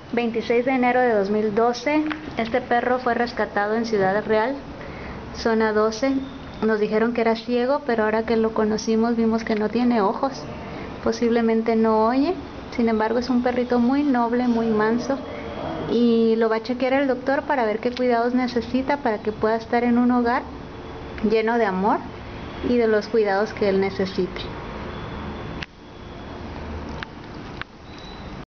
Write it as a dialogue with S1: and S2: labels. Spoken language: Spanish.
S1: 26 de enero de 2012, este perro fue rescatado en Ciudad Real, zona 12. Nos dijeron que era ciego, pero ahora que lo conocimos vimos que no tiene ojos, posiblemente no oye. Sin embargo, es un perrito muy noble, muy manso, y lo va a chequear el doctor para ver qué cuidados necesita para que pueda estar en un hogar lleno de amor y de los cuidados que él necesite.